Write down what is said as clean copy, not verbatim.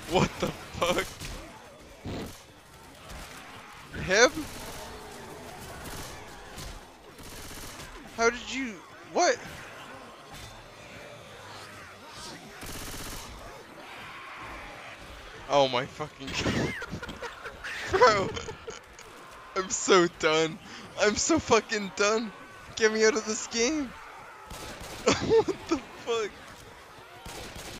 What the fuck? Him? How did you... What? Oh my fucking god. Bro. I'm so done. I'm so fucking done. Get me out of this game. What the fuck?